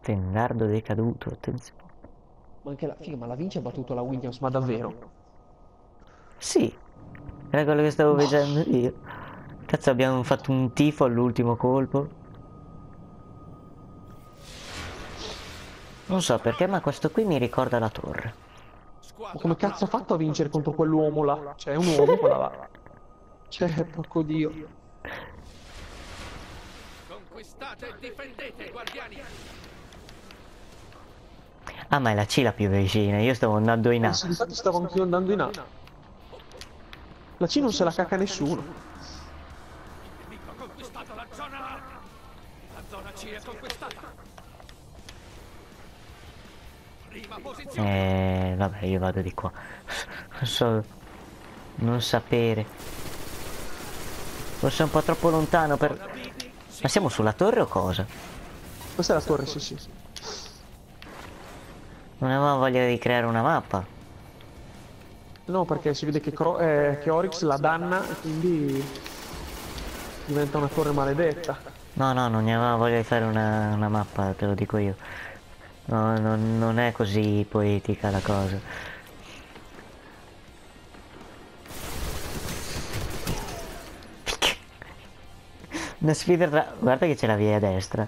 Stendardo decaduto, attenzione. Ma anche la figa, ma la Vinci ha battuto la Williams, ma davvero? Sì, era quello che stavo vedendo io. Cazzo, abbiamo fatto un tifo all'ultimo colpo. Non so perché, ma questo qui mi ricorda la torre. Ma come cazzo ha fatto a vincere contro quell'uomo là? Cioè, è un uomo quella là. Cioè, porco Dio. Conquistate e difendete, guardiani! Ah, ma è la C la più vicina, io stavo andando in A. Sì, infatti stavo anch'io andando in A. La C non se la cacca nessuno. Il nemico ha conquistato la zona A! La zona C è conquistata! Prima posizione! Vabbè, io vado di qua. Non so, non sapere. Forse è un po' troppo lontano per... Zona B, Ma siamo sulla torre o cosa? Questa è la torre, sì, sì. Non avevamo voglia di creare una mappa. No, perché si vede che Oryx la danna e quindi diventa una torre maledetta. No, no, non ne avevamo voglia di fare una mappa, te lo dico io. No, non è così poetica la cosa. Una sfida tra... Guarda che c'è la via a destra.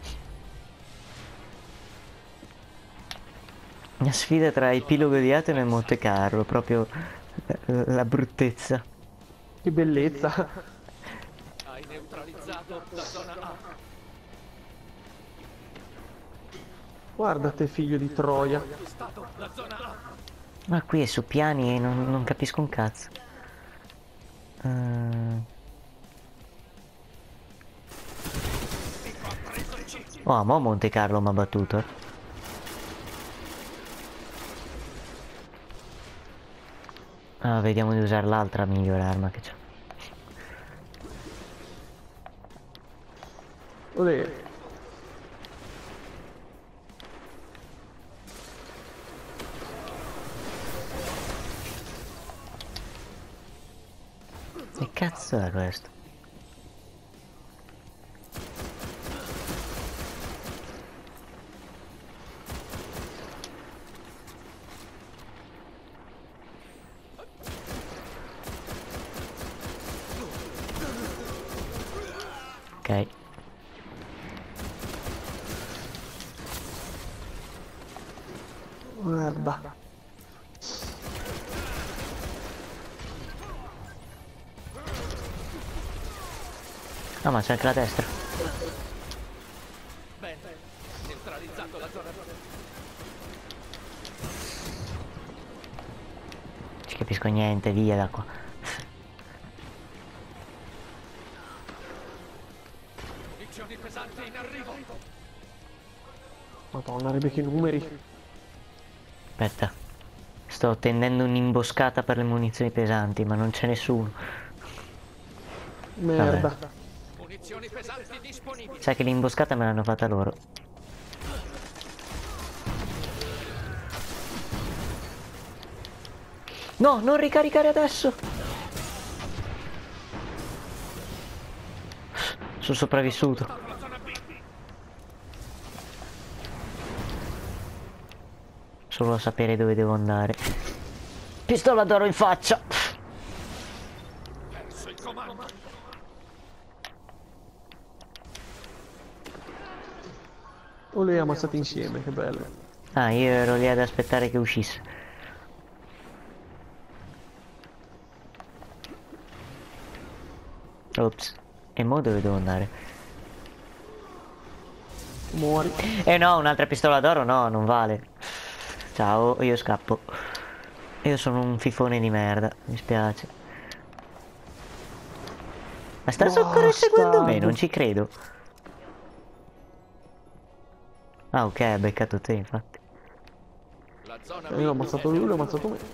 Una sfida tra Epilogo di Atene e Monte Carlo, proprio la bruttezza. Che bellezza. hai neutralizzato la zona A. Guarda te, figlio di Troia. Conquistato la zona A. Ma qui è su piani e non capisco un cazzo. Nemico ha preso il C. Oh, mo Monte Carlo mi ha battuto. Ah, vediamo di usare l'altra migliore arma che c'ho. Olè. Che cazzo è questo? Ok. Guarda. Ah, ma c'è anche la destra. Bene, neutralizzato la zona B. Non ci capisco niente, via da qua. Munizioni pesanti in arrivo. Madonna, Rebecca, i numeri. Aspetta. Sto tendendo un'imboscata per le munizioni pesanti, ma non c'è nessuno. Merda. Munizioni pesanti disponibili. Sai che l'imboscata me l'hanno fatta loro. No, non ricaricare adesso! Sono sopravvissuto. La zona B. Solo a sapere dove devo andare. Pistola d'oro in faccia! Perso il comando. Olè, ammazzati insieme, che bello. Ah, io ero lì ad aspettare che uscisse. Ops. E mo dove devo andare? Muori. No, un'altra pistola d'oro no, non vale. Ciao, io scappo. Io sono un fifone di merda, mi spiace. Ma sta ancora seguendo me, non ci credo. Ah, ok, ha beccato te, infatti. La zona Io l'ho ammazzato lui, l'ho ammazzato me.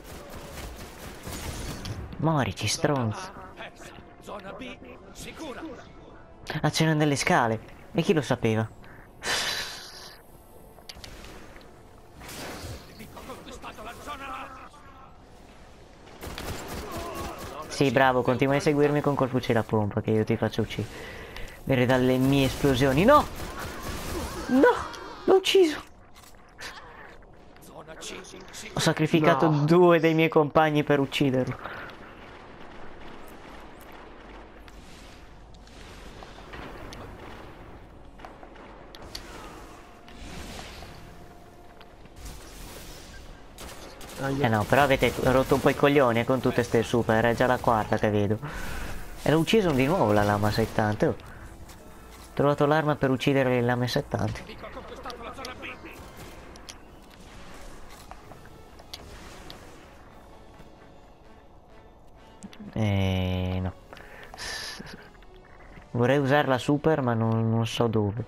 Morici, stronzo. persa. Zona B sicura. Ah, c'erano delle scale. E chi lo sapeva? Il nemico ha conquistato la zona A. Sì, bravo, continua a seguirmi con col fucile a pompa che io ti faccio uccidere dalle mie esplosioni. No! No! Non ucciso! Zona C. Ho sacrificato No. 2 dei miei compagni per ucciderlo. Aia. No, però avete rotto un po' i coglioni con tutte ste super, è già la quarta che vedo. E l'ho ucciso di nuovo la lama 70. Oh. Ho trovato l'arma per uccidere le lame 70. Nemico ha conquistato la zona B. No. Vorrei usare la super ma non so dove.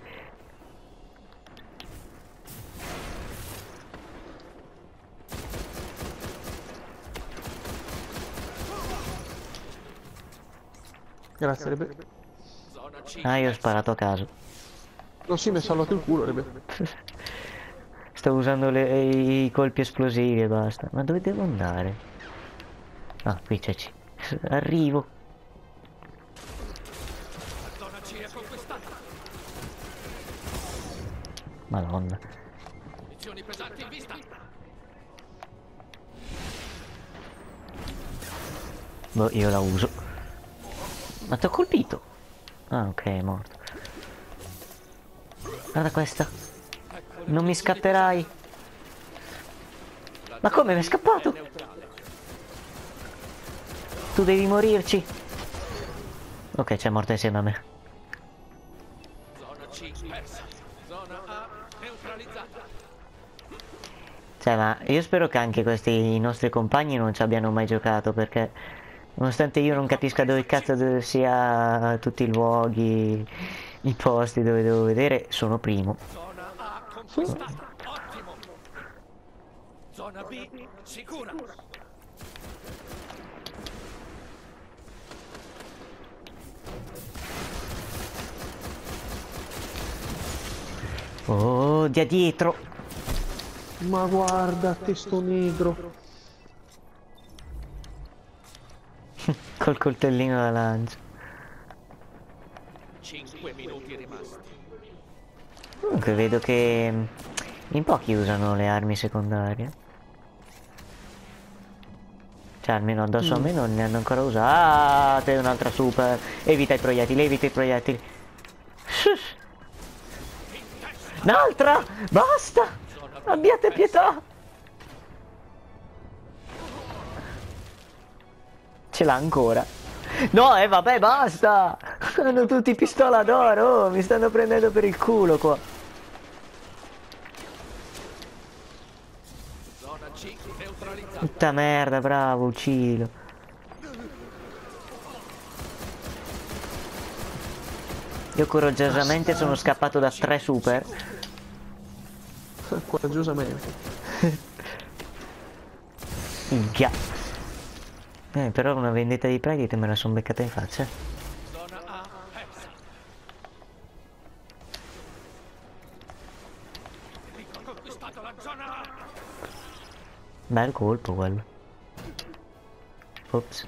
Grazie, Rebe. Zona C. Ah, io ho sparato a caso. No, sì, mi ha salvato il culo, Rebe. Sto usando i colpi esplosivi e basta. Ma dove devo andare? Ah, qui c'è C. Arrivo. La zona C è conquistata. Madonna. Munizioni pesanti in vista. Boh, io la uso. Ma ti ho colpito. Ah, ok, è morto. Guarda questa. Non mi scatterai. Ma come mi è scappato? Tu devi morirci. Ok, c'è morto insieme a me. Zona C persa. Zona A neutralizzata. Cioè, ma io spero che anche questi i nostri compagni non ci abbiano mai giocato, perché nonostante io non capisca dove cazzo sia tutti i luoghi, i posti dove devo vedere, sono primo. Zona A conquistata. Ottimo. Zona B sicura. Oh, da dietro. Ma guarda, testo negro. Col coltellino da lancia. 5 minuti rimasti. Comunque vedo che in pochi usano le armi secondarie. Cioè almeno addosso a me non ne hanno ancora usato. Ah, te un'altra super. Evita i proiettili, evita i proiettili. Shush. Un'altra! Basta! Abbiate pietà! Ce l'ha ancora. No, vabbè, basta! Hanno tutti pistola d'oro, oh, mi stanno prendendo per il culo qua. Zona C neutralizzata. Tutta merda, bravo, uccidilo. Io coraggiosamente sono scappato da 3 super. Coraggiosamente. Minchia. Però una vendetta di Predit me la son beccata in faccia. Zona A persa. Nemico ha conquistato la zona A. Bel colpo quello. Ops.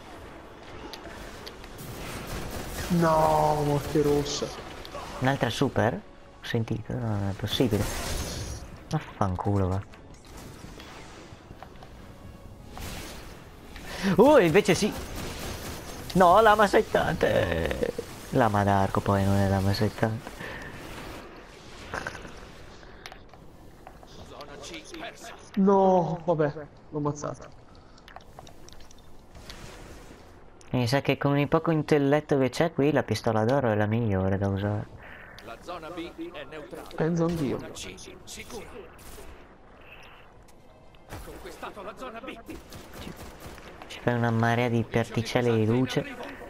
No, morte rossa. Un'altra super? Ho sentito? No, non è possibile. Vaffanculo va. Oh, invece sì. No, lama 70. Lama d'arco poi non è lama 70. Zona C persa. No, vabbè, l'ho ammazzato. Mi sa che con il poco intelletto che c'è qui la pistola d'oro è la migliore da usare. La zona B è neutrale. Penso anch'io. Zona C sicura. Ha conquistato la zona B. Ci fai una marea di particelle di luce.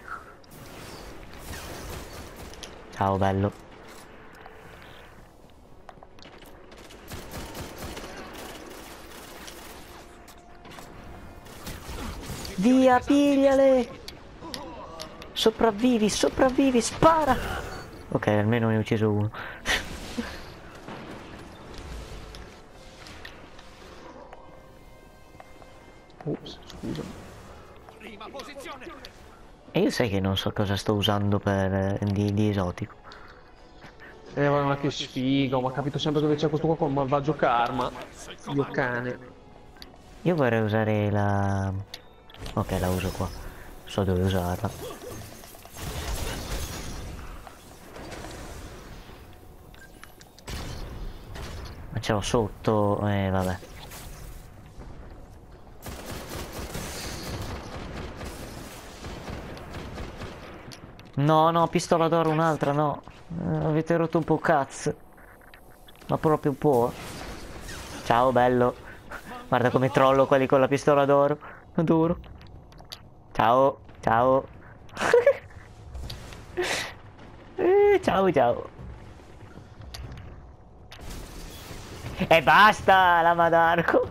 Ciao bello. Via, pigliale! Sopravvivi, sopravvivi, spara! Ok, almeno ne ho ucciso uno. Ops, scusa. Prima posizione. E io sai che non so cosa sto usando per di esotico. Ma che sfiga, ma capito sempre dove c'è questo qua con malvagio karma. Dio cane. Io vorrei usare la... Ok, la uso qua. So dove usarla. Ma ce l'ho sotto, vabbè. No, no, pistola d'oro un'altra, no. Avete rotto un po' cazzo. Ma proprio un po'. Ciao, bello. Guarda come trollo quelli con la pistola d'oro. Adoro. Ciao, ciao. Ciao, ciao. E basta, lama d'arco.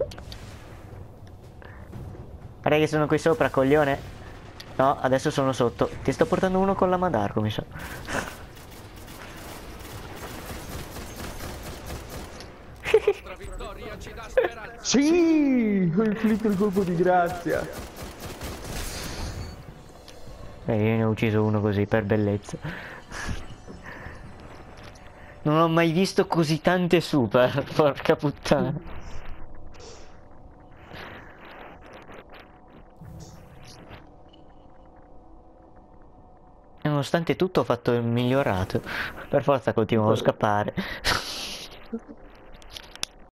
Guarda che sono qui sopra, coglione. No, adesso sono sotto. Ti sto portando uno con lama d'arco, mi sa. La vittoria ci dà speranza. Sì! Ho inflitto il colpo di grazia. Io ne ho ucciso uno così, per bellezza. Non ho mai visto così tante super, porca puttana. Nonostante tutto ho fatto il migliorato. Per forza continuavo a scappare.